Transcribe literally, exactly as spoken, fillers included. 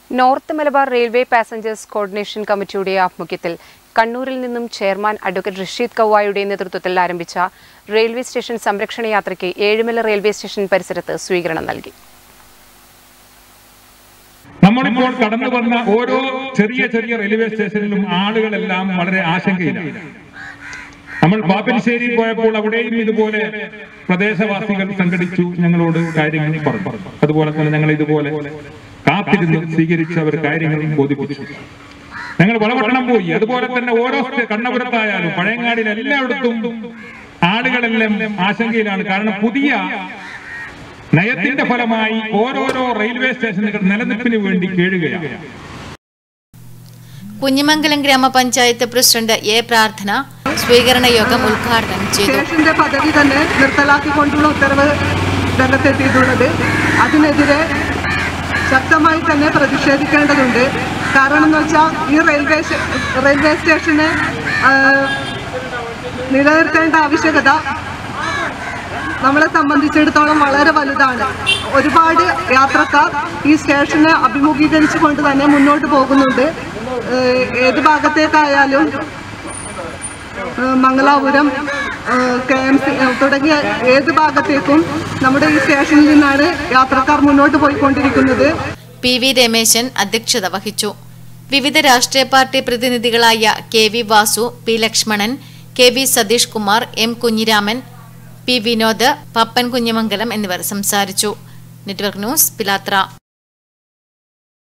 North Malabar railway passengers coordination കമ്മിറ്റിയുടെ ആഭിമുഖ്യത്തിൽ കണ്ണൂരിൽ നിന്നും ചെയർമാൻ അഡ്വക്കേറ്റ് റഷീദ് കൗവായുടെ നേതൃത്വത്തിൽ ആരംഭിച്ച റെയിൽവേ സ്റ്റേഷൻ സംരക്ഷണ യാത്രയ്ക്ക് ഏഴുമല റെയിൽവേ സ്റ്റേഷൻ പരിസരത്ത് സ്വീകരണം നൽകി. നമ്മളിപ്പോൾ കടന്നു വന്ന ഓരോ ചെറിയ ചെറിയ റെയിൽവേ സ്റ്റേഷനിലും ആളുകളെല്ലാം വളരെ ആശങ്കയിലാണ്. നമ്മൾ പാപ്പനശ്ശേരി പോയപ്പോൾ അവിടെയും ഇതുപോലെ പ്രദേശവാസികൾ സംഘടിച്ചു ഞങ്ങളോട് കാര്യങ്ങൾ പറഞ്ഞു. അതുപോലെ തന്നെ ഞങ്ങൾ ഇതുപോലെ കാത്തിരുന്ന് സ്വീകരിച്ചവർ കാര്യങ്ങൾ ബോധിപ്പിച്ചു. ഞങ്ങൾ വളപട്ടണം പോയി. അതുപോലെ തന്നെ ഓരോ കണ്ണപുരത്തായാലും പഴയങ്ങാടിയിൽ എല്ലായിടത്തും ആളുകളെല്ലാം ആശങ്കയിലാണ്. കാരണം പുതിയ നയത്തിന്റെ ഫലമായി ഓരോരോ റെയിൽവേ സ്റ്റേഷനുകൾ നിലനിൽപ്പിന് വേണ്ടി കേഴുകയാണ്. കുഞ്ഞിമംഗലം ഗ്രാമപഞ്ചായത്ത് പ്രസിഡന്റ് എ പ്രാർത്ഥന സ്വീകരണ യോഗം ഉദ്ഘാടനം ചെയ്തു. സ്റ്റേഷന്റെ പദ്ധതി തന്നെ നിർത്തലാക്കിക്കൊണ്ടുള്ള ഉത്തരവ് രംഗത്തെത്തിയിട്ടുള്ളത് അതിനെതിരെ ശക്തമായി തന്നെ പ്രതിഷേധിക്കേണ്ടതുണ്ട്. കാരണം എന്ന് വെച്ചാൽ ഈ റെയിൽവേ റെയിൽവേ സ്റ്റേഷനെ നിലനിർത്തേണ്ട ആവശ്യകത നമ്മളെ സംബന്ധിച്ചിടത്തോളം വളരെ വലുതാണ്. ഒരുപാട് യാത്രക്കാർ ഈ സ്റ്റേഷനെ അഭിമുഖീകരിച്ചുകൊണ്ട് തന്നെ മുന്നോട്ട് പോകുന്നുണ്ട്. ഏത് ഭാഗത്തേക്കായാലും മംഗലാപുരം, കെ എം സി തുടങ്ങിയ ഏത് ഭാഗത്തേക്കും നമ്മുടെ ഈ സ്റ്റേഷനിൽ നിന്നാണ് യാത്രക്കാർ മുന്നോട്ട് പോയിക്കൊണ്ടിരിക്കുന്നത്. പി വി രമേശൻ അധ്യക്ഷത വഹിച്ചു. വിവിധ രാഷ്ട്രീയ പാർട്ടി പ്രതിനിധികളായ K V Vasu, P Lakshmanan, K V Satheesh Kumar, M Kunhiraman, P Vinod, Pappan Kunhimangalam എന്നിവർ സംസാരിച്ചു. നെറ്റ്വർക്ക് ന്യൂസ്, പിലാത്ര.